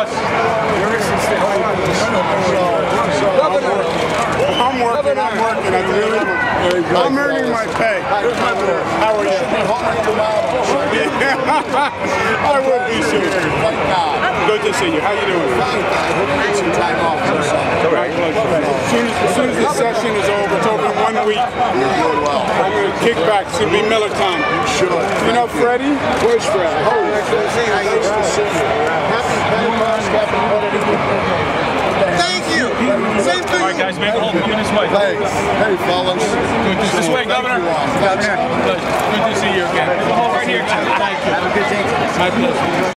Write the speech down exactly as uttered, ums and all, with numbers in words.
boss. I'm working, I'm working, I'm really I'm earning my pay. How are you? I would be soon. Good to see you. How you doing? As soon as, as soon as this session is over, it's over in one week. I'm going to kick back. It's going to be Miller time. Sure. You know Freddie? Where's Freddie? Oh, nice to see you. Happy Pentecost, happy Pentecost. Thank you. Same thing. All right, guys, maybe hold coming this way. Thanks. Hey, fellas. Good to this way, Governor. Good to see you again. Hold right here, guys. Thank you. Have a good day. My pleasure.